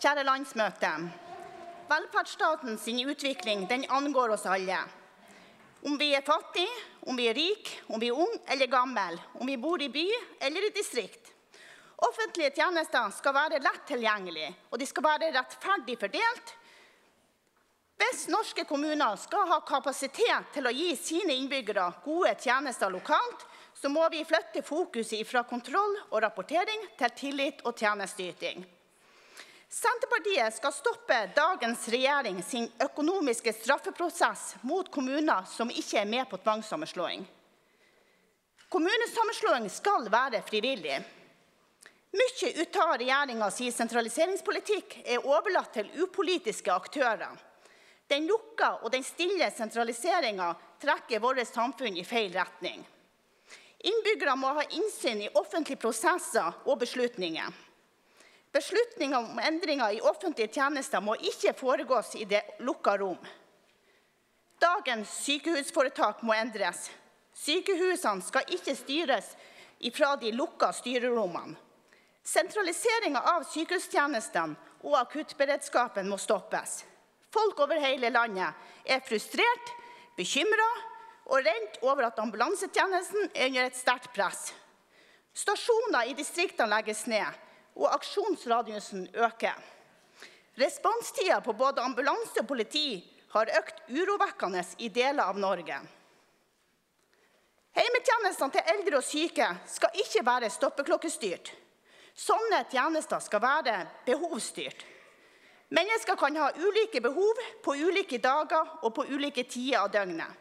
Kjære landsmøte. Velferdsstatens utvikling den angår oss alle. Om vi fattige, om vi rike, om vi unge eller gamle, om vi bor i by eller i distrikt. Offentlige tjenester skal være lett tilgjengelige, og de skal være rettferdig fordelt. Hvis norske kommuner skal ha kapasitet til å gi sine innbyggere gode tjenester lokalt, så må vi flytte fokuset fra kontroll og rapportering til tillit og tjenesteyting. Senterpartiet skal stoppe dagens regjering sin økonomiske straffeprosess mot kommuner som ikke med på tvangssammenslåing. Kommunesammenslåing skal være frivillig. Mye ut av regjeringens sentraliseringspolitikk overlatt til upolitiske aktører. Den lukka og den stille sentraliseringen trekker vårt samfunn i feil retning. Innbyggere må ha innsyn i offentlige prosesser og beslutninger. Beslutninger om endringer i offentlige tjenester må ikke foregås i det lukka rom. Dagens sykehusforetak må endres. Sykehusene skal ikke styres fra de lukka styrerommene. Sentraliseringen av sykehustjenestene og akuttberedskapen må stoppes. Folk over hele landet frustrert, bekymret og redd over at ambulansetjenesten under et sterkt press. Stasjoner i distriktene legges ned, og aksjonsradiusen øker. Responstiden på både ambulanse og politi har økt urovekkende i deler av Norge. Heimetjenestene til eldre og syke skal ikke være stoppeklokkestyrt. Sånne tjenester skal være behovsstyrt. Mennesker kan ha ulike behov på ulike dager og på ulike tider av døgnet.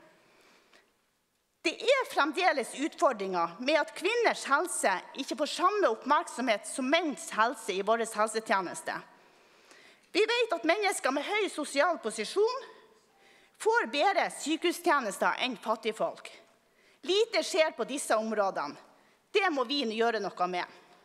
Det fremdeles utfordringer med at kvinners helse ikke får samme oppmerksomhet som menns helse i vår helsetjeneste. Vi vet at mennesker med høy sosial posisjon får bedre sykehustjenester enn fattigfolk. Lite skjer på disse områdene. Det må vi gjøre noe med.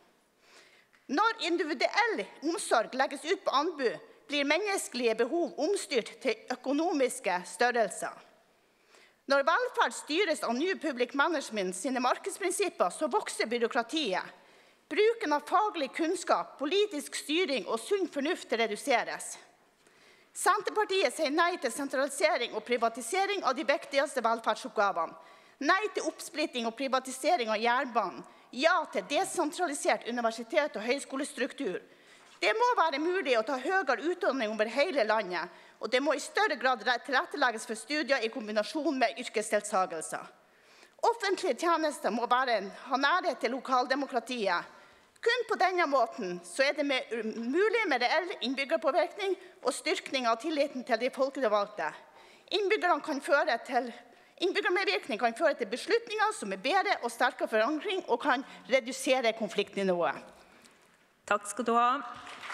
Når individuell omsorg legges ut på anbud, blir menneskelige behov omstyrt til økonomiske størrelser. Når velferd styres av New Public Management sine markedsprinsipper, så vokser byråkratiet. Bruken av faglig kunnskap, politisk styring og sunn fornuft reduseres. Senterpartiet sier nei til sentralisering og privatisering av de viktigste velferdsoppgavene. Nei til oppsplitting og privatisering av jernbanen. Ja til desentralisert universitet- og høyskolestruktur. Det må være mulig å ta høyere utdanning over hele landet, og det må i større grad tilrettelegges for studier i kombinasjon med yrkesdeltagelser. Offentlige tjenester må ha nærhet til lokaldemokratiet. Kun på denne måten så det mulig med reell innbyggerpåvirkning og styrking av tilliten til de folkevalgte. Innbyggermedvirkning kan føre til beslutninger som bedre og sterkere forankring og kan redusere konfliktnivået. Takk skal du ha.